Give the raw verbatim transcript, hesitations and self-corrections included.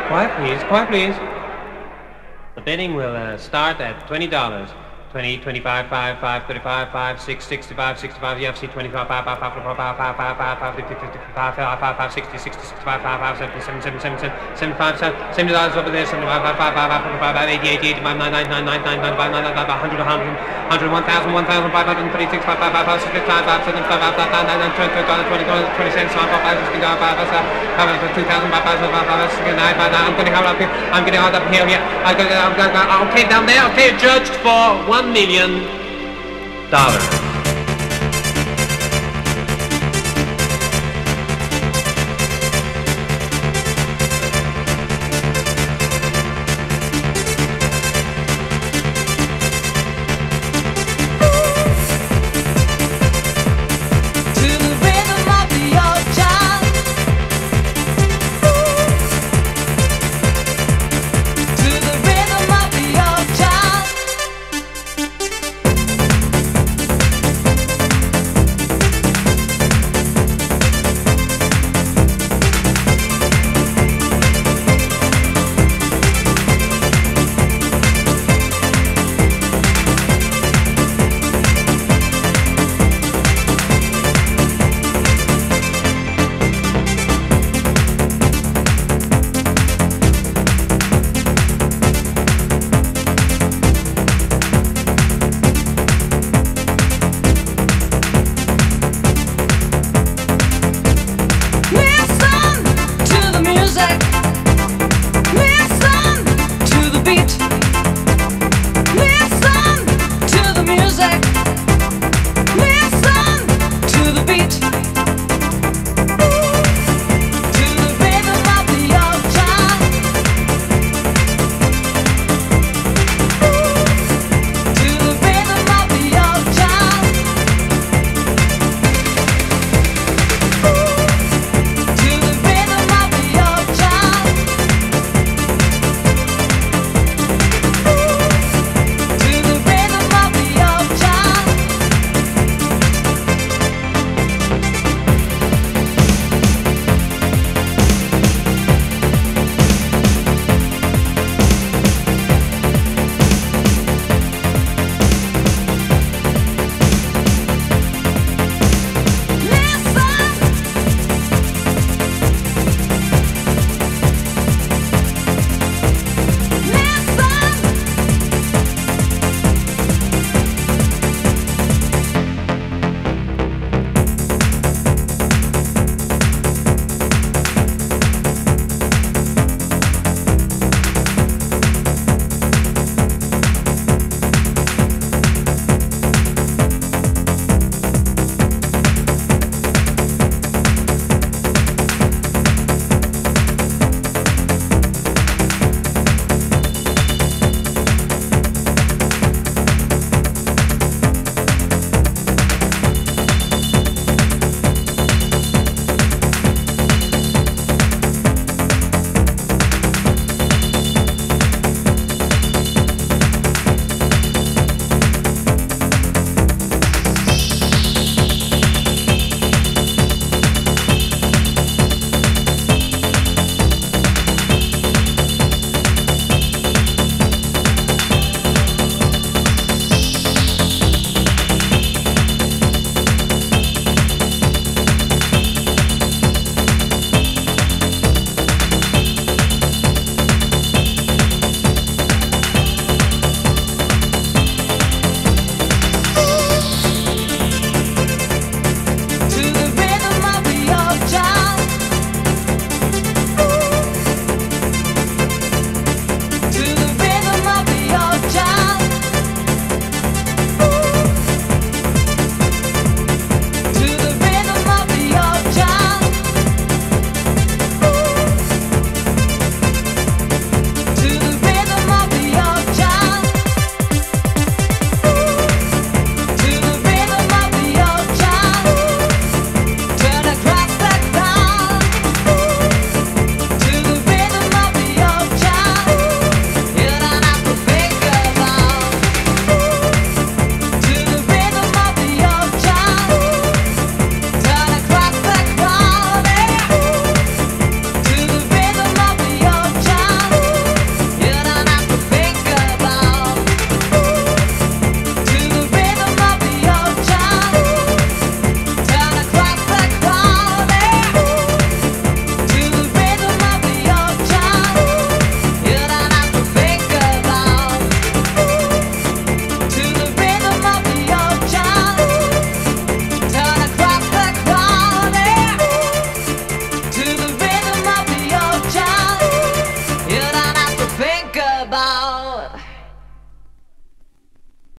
Quiet, please. Quiet, please. The bidding will uh, start at twenty dollars. twenty, twenty-five, five, five, thirty-five, five, six, sixty-five, sixty-five, U F C, twenty-five, five, five, five, five, five, five, five, five, five, fifty, fifty-five, five, five, five, sixty, sixty, sixty-five, five, five, seventy, seventy, seventy, seventy, seventy-five, seventy dollars over there, seventy-five, five, five, five, five, five, eighty, eighty, eighty-five, nine, nine, nine, nine, nine, nine, five, nine, nine, five, one hundred, one hundred, one hundred, one thousand, one thousand, five hundred thirty-six, five, five, five, five, six, five, five, seven, five, five, five, nine, nine, twenty, twenty, twenty, twenty cents, five, five, sixty, five, five, five, two thousand, five, five, five, five, six, nine, five, nine. I'm getting out up here. I'm getting out up here. Yeah, I'm going. Okay, down there. Okay, judged for one million dollars.